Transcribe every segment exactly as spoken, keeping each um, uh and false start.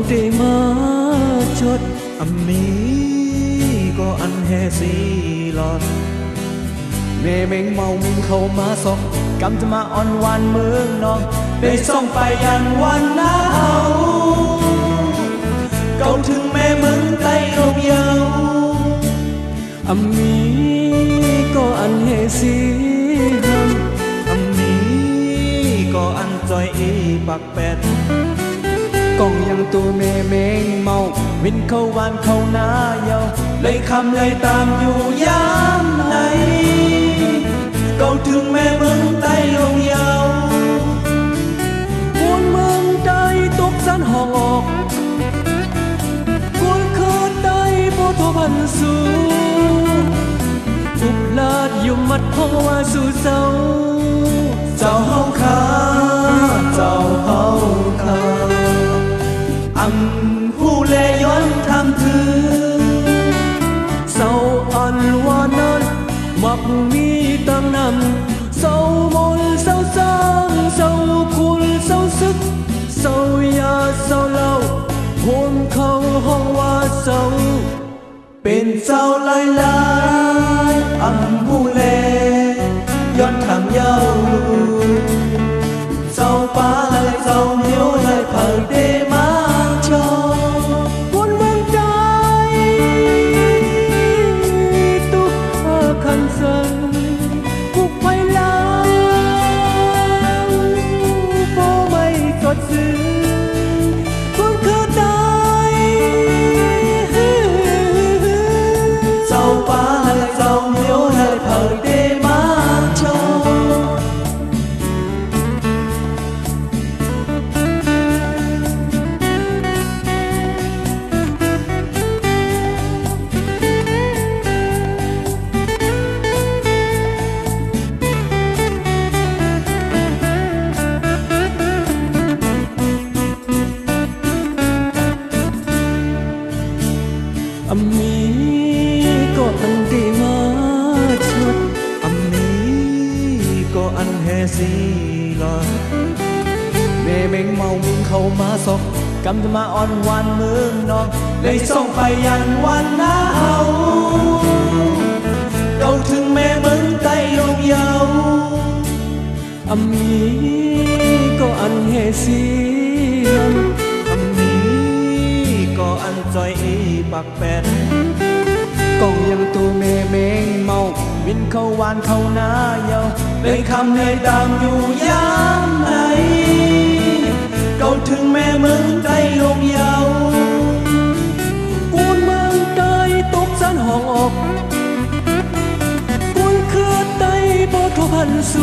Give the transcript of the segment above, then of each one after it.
เดมาชดอันนี้ก็อันแฮซีหลอดแม่เมงเมามึงเข้ามาสอกกำจะมาอ่อนหวานเมืองน้องได้ส่องไปยันวันหนาวเก่าถึงแม่มึงใต้ลมยาวอันนี้ก็อันเฮซีฮัมอันนี้ก็อันจอยอีปักเป็ดกองยังตัวแม่เมงเมาวินเข้าวันเข้าหน้าเยาเลยคำเลยตามอยู่ยามไหนเก่าถึงแม่มึงใต้ลมยาวคนเมืองใต้ตกสันห้องออกคนเคินใต้โบทพันสูอุบลาดอยู่มัดห้องว่าสู่เจ้าเจ้าเฮาขาเจ้าเฮาขาอำผู้เลย้อนทำถือเศร้าอันว่านั้นมักมีตั้งนำเศร้ามนเศร้าสร้างเศร้าคุณเศร้าซึกเศร้ายาเศร้าเล่าโหมเข้าห้องว่าเศร้าเป็นเจ้าลายลายอำผู้เลย้อนคำเย้าเจ้าป้าเลยเจ้าเมียวเลยเผยเดมาชอวนเมืองใจตุกขันสันผูกไฟลางโฟไม่กดซื้อคนคือตายเจ้าป้าเลยเจ้าเมียวเลยเผยเดมาชออันนี้ก็อันดีมาชดอันนี้ก็อันแฮซีหลอดแม่เมงเมามึงเข้ามาสอกกำจะมาอ่อนหวานเมืองน้องเลยส่งไปยันวันหนาวเก่าถึงแม่มึงใต้ลมยาวอันนี้ก็อันแฮซีอันนี้ก็อันจอยอีปักเป็ดกองยังตัวแม่เมงเมาวินเข้าวันเข้าหน้าเยาเลยคำเลยตามอยู่ยามไหนเก่าถึงแม่มึงใต้ลมยาวกูนเมืองใต้ตกสันห้องออกกูนคือใต้โบทพันสู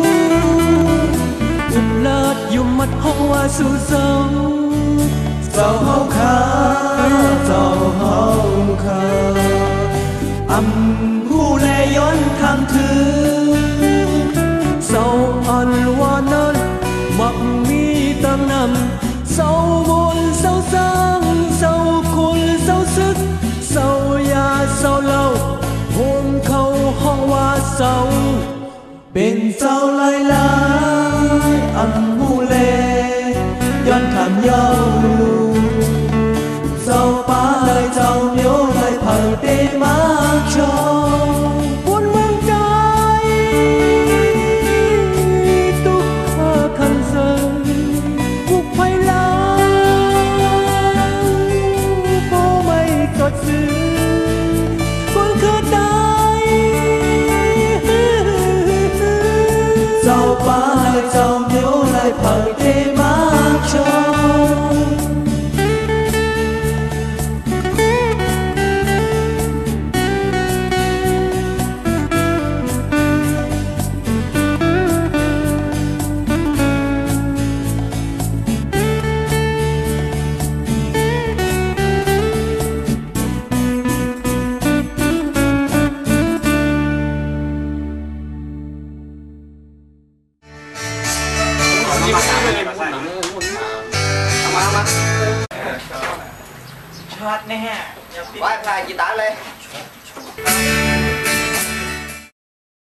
อุบลาดอยู่มัดห้องว่าสู่เจ้าเจ้าเฮาขาเจ้าเฮาขาอำผู้แลย้อนคำถือเศร้าอันว่านั้นมักมีตั้งนำเศร้ามนเศร้าสร้างเศร้าคุณเศร้าซึกเศร้ายาเศร้าเล่าโหมเข้าห้องว่าเศร้าเป็นเจ้าลายลายอำผู้เลย้อนคำเย้าเจ้าป้าเลยเจ้าเมียวเลยเผยเดมาชอวนเมืองใจตุกขันสันผูกไฟลางโฟไม่กดซื้อคนคือตายเจ้าป้าเลยเจ้าเมียวเลยเผยเดมาชอช็อตแน่ว่าถ่ายกีตาร์เลย